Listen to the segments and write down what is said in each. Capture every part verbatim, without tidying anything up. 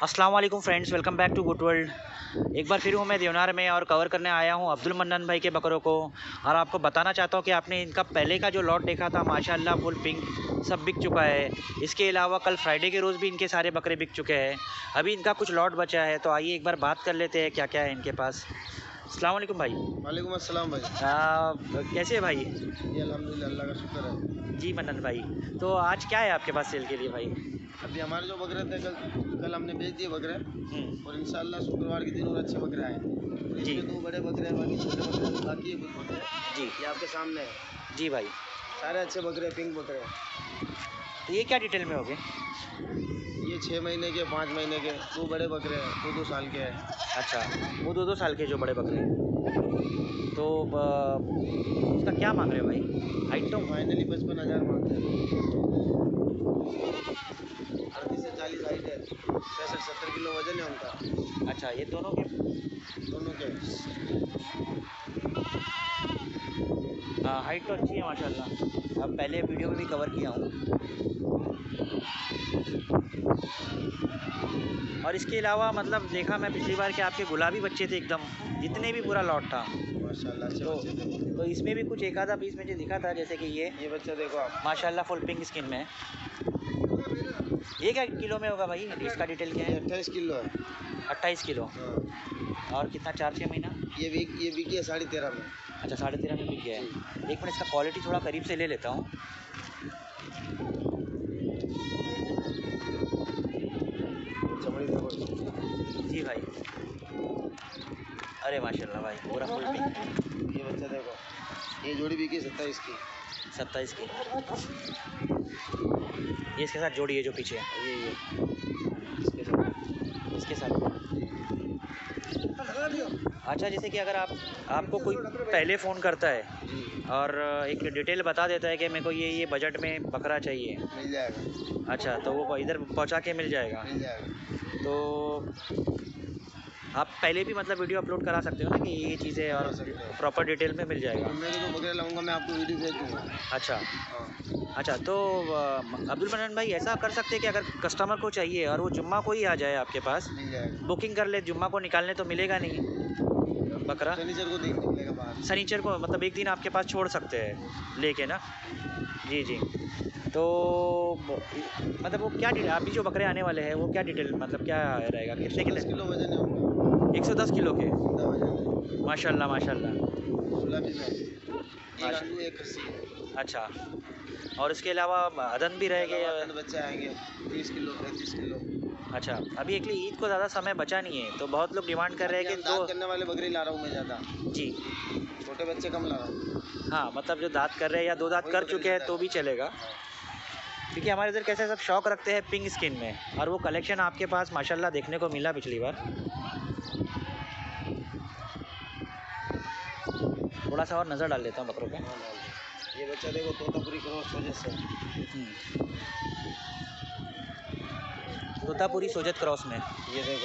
अस्सलाम वालेकुम friends, welcome back to good world. एक बार फिर हूँ मैं देवनार में और कवर करने आया हूँ अब्दुल मन्नान भाई के बकरों को। और आपको बताना चाहता हूँ कि आपने इनका पहले का जो लॉट देखा था माशाल्लाह फुल पिंक सब बिक चुका है। इसके अलावा कल फ्राइडे के रोज़ भी इनके सारे बकरे बिक चुके हैं। अभी इनका कुछ लॉट बचा है, तो आइए एक बार बात कर लेते हैं क्या क्या है इनके पास। अस्सलाम वालेकुम भाई। वालेकुम अस्सलाम भाई। आ, कैसे है भाई? ये अल्हम्दुलिल्लाह अल्लाह का शुक्र है। जी मन्नान भाई, तो आज क्या है आपके पास सेल के लिए भाई? अभी हमारे जो बकरे थे कल कल हमने बेच दिए बकरे, हम्म, और इंशाल्लाह शुक्रवार के दिन और अच्छे बकरे आए। जी इसमें दो बड़े बकरे हैं, बाकी छोटे बकरे बाकी है कुछ बकरे। जी ये आपके सामने है, जी भाई। सारे अच्छे बकरे पिंक बकरे हैं। तो ये क्या डिटेल में हो गए? ये छः महीने के पाँच महीने के दो बड़े बकरे हैं, दो दो साल के हैं। अच्छा, वो दो दो साल के जो बड़े बकरे हैं। तो अ, उसका क्या मांग रहे हो भाई? हाइट तो फाइनली पचपन हज़ार मांगते हैं। अड़तीस से चालीस हाइट है, पैंसठ सत्तर किलो वजन है उनका, अच्छा, ये दोनों के दोनों के। हाइट तो अच्छी है माशाल्लाह। अब पहले वीडियो में भी कवर किया हूँ। और इसके अलावा मतलब देखा मैं पिछली बार कि आपके गुलाबी बच्चे थे एकदम, जितने भी पूरा लॉट था। माशाल्लाह अच्छे तो बच्चे थे। तो इसमें भी कुछ एक आधा पीस मुझे दिखा था, जैसे कि ये ये बच्चा देखो आप, माशाल्लाह फुल पिंक स्किन में। ये क्या किलो में होगा भाई? इसका डिटेल क्या ये है? अट्ठाईस किलो है। अट्ठाईस किलो। हाँ। और कितना, चार छः महीना? ये भी ये बिकी है साढ़े तेरह में। अच्छा, साढ़े तेरह में बिक गया है। एक मिनट इसका क्वालिटी थोड़ा करीब से ले लेता हूँ। चमड़ी देखो। जी भाई, अरे माशाल्लाह भाई पूरा फुल पिंक। ये बच्चा देखो, ये जोड़ी बिकी सत्ताईस की। सत्ताईस की। ये इसके साथ जोड़ी है जो पीछे है। ये ये इसके साथ इसके साथ अच्छा, जैसे कि अगर आप आपको कोई पहले फ़ोन करता है जी और एक डिटेल बता देता है कि मेरे को ये ये बजट में बकरा चाहिए, मिल जाएगा, अच्छा, तो वो इधर पहुंचा के मिल जाएगा। मिल जाएगा। तो आप पहले भी मतलब वीडियो अपलोड करा सकते हो ना कि ये चीज़ें, और करा सकते हो। प्रॉपर डिटेल में मिल जाएगा। तो मैं जो बकरे लाऊंगा मैं आपको वीडियो भेज दूंगा। अच्छा हाँ, अच्छा, तो अ, अब्दुल मन्नान भाई ऐसा कर सकते हैं कि अगर कस्टमर को चाहिए और वो जुम्मा को ही आ जाए आपके पास, मिल जाएगा। बुकिंग कर ले, जुम्मा को निकालने तो मिलेगा नहीं बकरा। फर्नीचर को देख निकलेगा बाहर। शनिचर को मतलब एक दिन आपके पास छोड़ सकते हैं लेके ना। जी जी। तो मतलब वो क्या डिटेल, अभी जो बकरे आने वाले हैं वो क्या डिटेल मतलब क्या रहेगा, कितने दस कितने? किलो वजन है उनका। एक सौ दस किलो के। जिंदा वजन है। माशाल्लाह माशाल्लाह। गुलाबी में एक माशा आलू एक खस्सी है। अच्छा, और इसके अलावा अदन भी रहेंगे? अलावा बच्चे आएंगे तीस किलो पैंतीस किलो। अच्छा, अभी एक्चुअली ईद को ज़्यादा समय बचा नहीं है, तो बहुत लोग डिमांड कर रहे हैं कि दांत दो। करने वाले बकरी ला रहा हूँ मैं ज़्यादा, जी छोटे बच्चे कम ला रहा हूँ। हाँ, मतलब जो दाँत कर रहे हैं या दो दाँत वही कर बकरी चुके हैं ज़्यादा तो भी चलेगा, क्योंकि हमारे इधर कैसे सब शौक रखते हैं पिंक स्किन में, और वो कलेक्शन आपके पास माशाल्लाह देखने को मिला पिछली बार। थोड़ा सा और नज़र डाल लेता हूँ बकरों पे। हाँ, डाल। ये बच्चा देखो तोतापुरी क्रॉस वजह से। हम्म, तोतापुरी सोजत क्रॉस में। ये देखो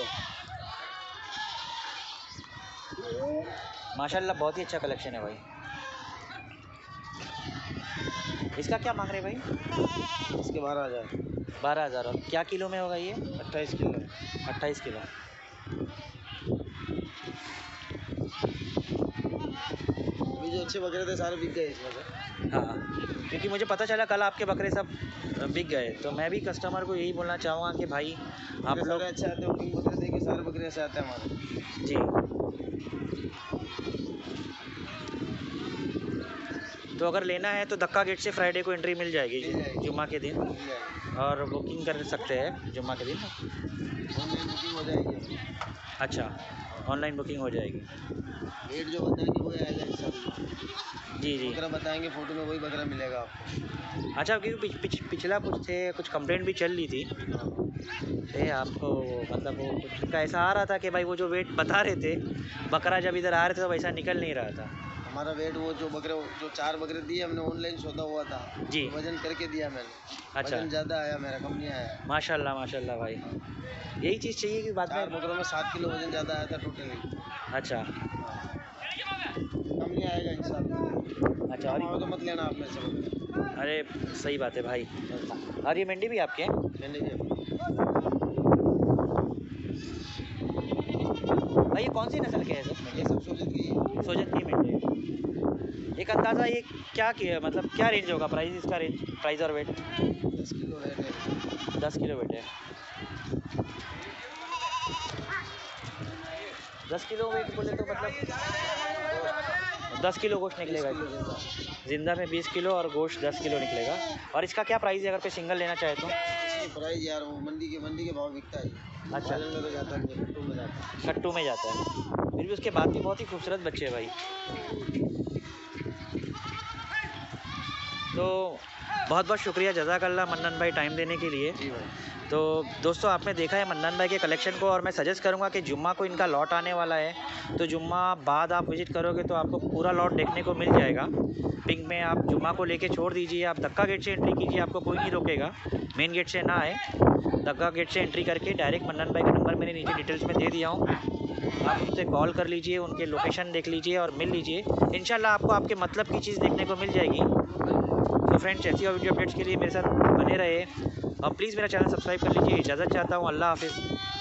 माशाल्लाह बहुत ही अच्छा कलेक्शन है भाई। इसका क्या मांग रहे हैं भाई? इसके बारह हज़ार। बारह हज़ार। और क्या किलो में होगा ये? अट्ठाईस किलो। अट्ठाईस किलो। अभी जो अच्छे बकरे थे सारे बिक गए इसमें से। हाँ, क्योंकि मुझे पता चला कल आपके बकरे सब बिक गए, तो मैं भी कस्टमर को यही बोलना चाहूँगा कि भाई आप बकरे लोग। सारे अच्छे आते हैं, उनके बकरे देखिए सारे बकरे अच्छे आते हैं हमारे। जी, तो अगर लेना है तो धक्का गेट से फ्राइडे को एंट्री मिल जाएगी मिल जाएगी। जुम्मा के दिन, मिल जाएगा। और बुकिंग कर सकते हैं जुम्मा के दिन। ऑनलाइन बुकिंग हो जाएगी। अच्छा, ऑनलाइन बुकिंग हो जाएगी। रेट जो बताएंगे वही आएगा इंशाल्लाह। जी जी। बकरा बताएंगे फोटो में वही बकरा मिलेगा आपको। अच्छा, क्योंकि पिछ, पिछ, पिछला कुछ थे, कुछ कंप्लेंट भी चल रही थी थे आपको, मतलब वो कुछ उनका ऐसा आ रहा था कि भाई वो जो वेट बता रहे थे बकरा जब इधर आ रहे थे तो वैसा निकल नहीं रहा था। हमारा वेट वो जो बकरे जो चार बकरे दिए हमने ऑनलाइन सौदा हुआ था जी। वजन करके दिया मैंने। अच्छा, वजन ज़्यादा आया मेरा, कम नहीं आया। माशाल्लाह माशाल्लाह भाई, यही चीज़ चाहिए कि बाद चार में। बकरों में सात किलो वजन ज़्यादा आया था टोटली। अच्छा कम नहीं आएगा इंशाल्लाह। अच्छा। कम और आओ तो मत लेना आप मेरे से बकरे। अरे सही बात है भाई। और ये मंडी भी आपके हैं? मैंने भी भाई ये कौन सी नस्ल के है सर? ये सब सोचत की है। सोजत की मिनटे है। एक अंदाज़ा ये क्या किया मतलब क्या रेंज होगा प्राइस इसका रेंज प्राइस और वेट? दस किलो रेट है। दस किलो वेट है। दस किलो वेट बोले तो मतलब दस किलो गोश्त निकलेगा किलो इसमें। जिंदा। जिंदा में बीस किलो और गोश्त दस किलो निकलेगा। और इसका क्या प्राइस है अगर कोई सिंगल लेना चाहे तो? इसकी प्राइस यार वो मंडी के मंडी के भाव बिकता है। अच्छा। बाजार में तो जाता नहीं है, कट्टू में जाता है। कट्टू में जाता है। फिर भी उसके बाद भी बहुत ही खूबसूरत बच्चे हैं भाई। तो बहुत बहुत शुक्रिया जज़ाकल्लाह मन्नन भाई टाइम देने के लिए। जी भाई। तो दोस्तों आपने देखा है मन्नन भाई के कलेक्शन को और मैं सजेस्ट करूंगा कि जुम्मा को इनका लॉट आने वाला है, तो जुम्मा बाद आप विज़िट करोगे तो आपको पूरा लॉट देखने को मिल जाएगा। पिंक में आप जुम्मा को लेके छोड़ दीजिए, आप धक्का गेट से एंट्री कीजिए, आपको कोई नहीं रोकेगा। मेन गेट से ना आए, धक्का गेट से एंट्री करके डायरेक्ट मन्नन भाई का नंबर मैंने नीचे डिटेल्स में दे दिया हूँ, आप उनसे कॉल कर लीजिए, उनके लोकेशन देख लीजिए और मिल लीजिए। इंशाल्लाह आपको आपके मतलब की चीज़ देखने को मिल जाएगी। तो फ्रेंड्स ऐसी और वीडियो अपडेट्स के लिए मेरे साथ बने रहे और प्लीज़ मेरा चैनल सब्सक्राइब कर लीजिए। इजाज़त चाहता हूँ, अल्लाह हाफिज़।